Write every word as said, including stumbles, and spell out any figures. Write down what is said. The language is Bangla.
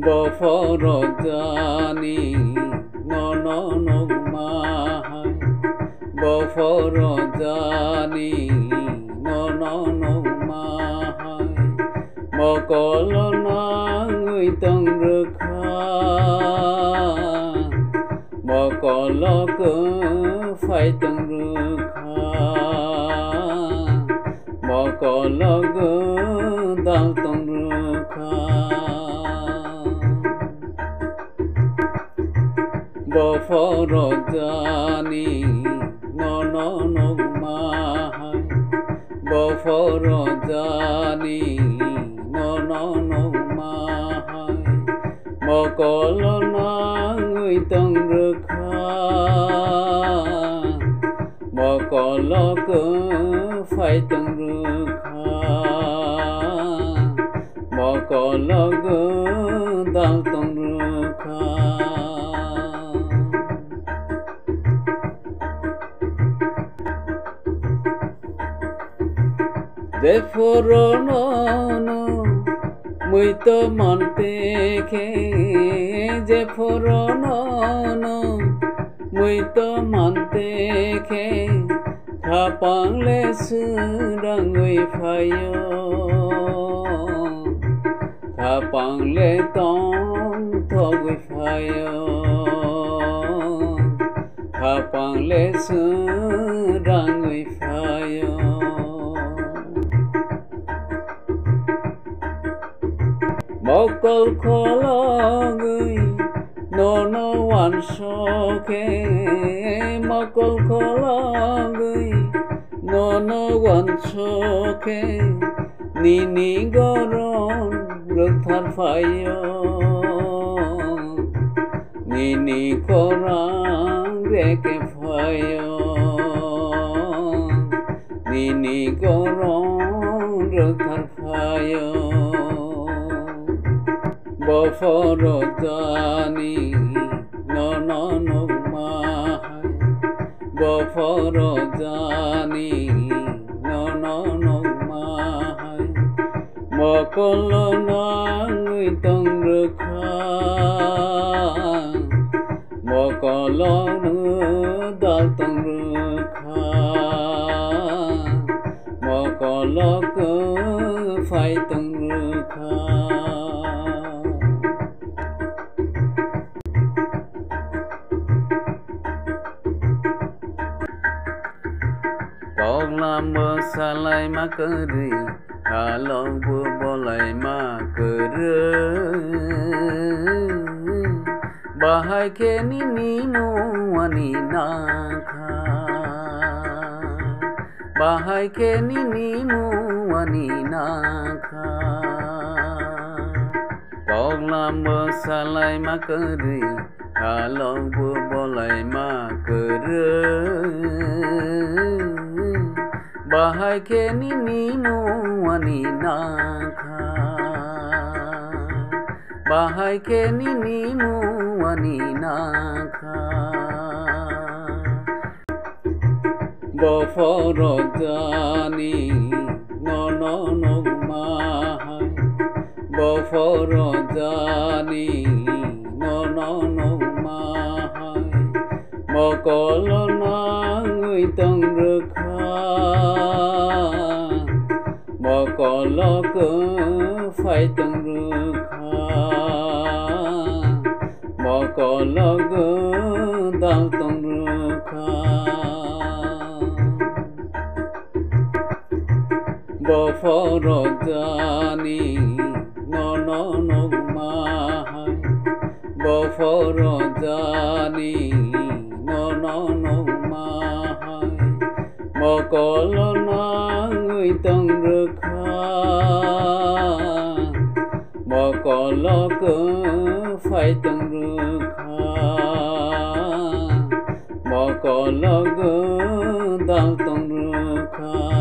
বফরজানি নননক মাহাই বফরজানি নননক মাহাই মকল নাঙৈ তং রোখা মকলক ফাইতং রোখা মকলক দালতং রোখা বফরজানি নননক মাহাই বফরজানি নননক মাহাই মকল নাঙৈ তং রোখা মকলক ফাইতং রোখা মকলক দালতং রোখা যে ফোরনন মুইত মনতে খে যে ফোরনন মুইত মনতে খে খাপাংলে সুরঙৈ ফায় খাপাংলে তং থগৈ ফায় খাপাংলে সুরঙৈ ফায় মকল খলগৈ নন ওয়ান সখে মকল খলগৈ নন ওয়ান সখে নিনি গরম রথার ফায় নিনি করাং রেকে ফায় নিনি গরম রথার ফায় বফরজানি নননক মাহাই বফরজানি নননক মাহাই মকল নাঙৈ তং রোখা মকল দালতং রোখা মকলক ফাইতং রোখা Poglam salai makeri kalau bolai makeri bahai keni nino wani nakha bahai keni nino wani nakha Poglam salai makeri kalau bolai makeri bahai keni nino wani nakha bahai keni nino wani nakha বফরজানি নননক মাহাই বফরজানি নননক মাহাই মকল নাঙৈ তং রোখা মকলক ফাইতং রোখা মকলক দালতং রোখা বফরজানি নননক মাহাই বফরজানি নননক মাহাই মকল নাঙৈ তং রোখা মকলক ফাইতং রোখা মকলক দালতং রোখা